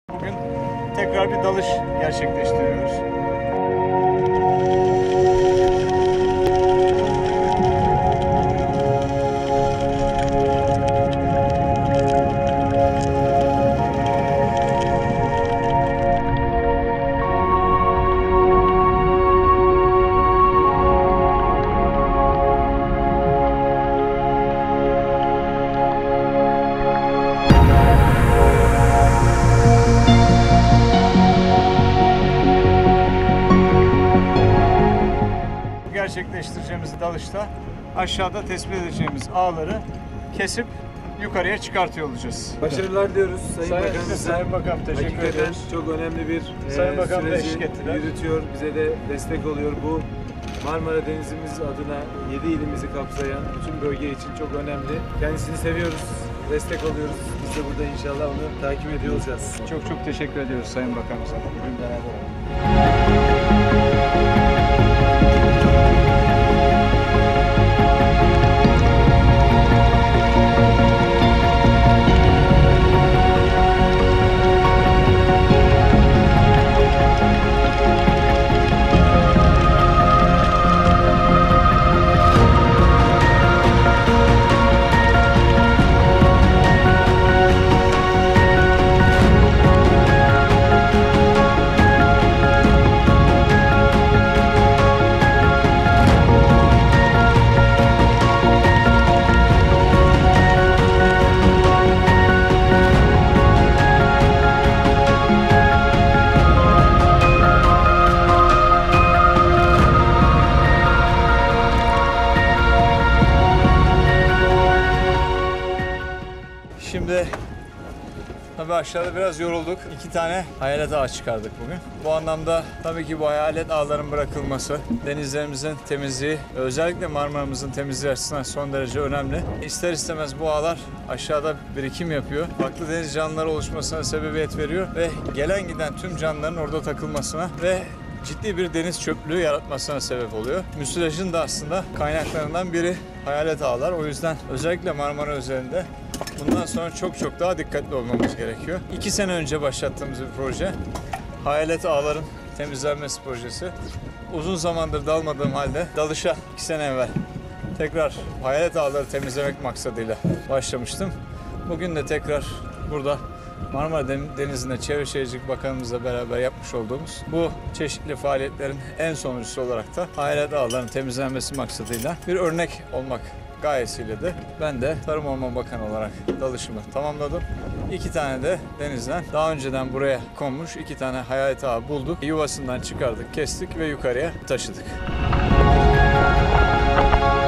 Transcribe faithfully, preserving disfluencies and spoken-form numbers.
Bugün tekrar bir dalış gerçekleştiriyoruz. Gerçekleştireceğimiz dalışta aşağıda tespit edeceğimiz ağları kesip yukarıya çıkartıyor olacağız. Başarılar diyoruz Sayın Sayın, Bakanımıza. Sayın Bakanım teşekkür Hakikaten ediyoruz. çok önemli bir Sayın e, Bakanım da süreci eşlik ettiler. yürütüyor. Bize de destek oluyor. Bu Marmara Denizimiz adına yedi ilimizi kapsayan bütün bölge için çok önemli. Kendisini seviyoruz, destek oluyoruz. Biz de burada inşallah onu takip ediyor olacağız. Çok çok teşekkür ediyoruz Sayın Bakanımıza. Bugün beraber olalım. Şimdi tabii aşağıda biraz yorulduk. İki tane hayalet ağı çıkardık bugün. Bu anlamda tabii ki bu hayalet ağların bırakılması, denizlerimizin temizliği, özellikle Marmara'mızın temizliği açısından son derece önemli. İster istemez bu ağlar aşağıda birikim yapıyor. Farklı deniz canlıları oluşmasına sebebiyet veriyor ve gelen giden tüm canlıların orada takılmasına ve ciddi bir deniz çöplüğü yaratmasına sebep oluyor. Müsilajın da aslında kaynaklarından biri hayalet ağlar. O yüzden özellikle Marmara üzerinde bundan sonra çok çok daha dikkatli olmamız gerekiyor. İki sene önce başlattığımız bir proje. Hayalet ağların temizlenmesi projesi. Uzun zamandır dalmadığım halde dalışa iki sene evvel tekrar hayalet ağları temizlemek maksadıyla başlamıştım. Bugün de tekrar burada Marmara Denizi'nde Çevre Şehircilik Bakanımızla beraber yapmış olduğumuz bu çeşitli faaliyetlerin en sonuncusu olarak da hayalet ağların temizlenmesi maksadıyla bir örnek olmak gayesiyle de ben de Tarım Orman Bakanı olarak dalışımı tamamladım. İki tane de denizden daha önceden buraya konmuş iki tane hayalet ağı bulduk. Yuvasından çıkardık, kestik ve yukarıya taşıdık.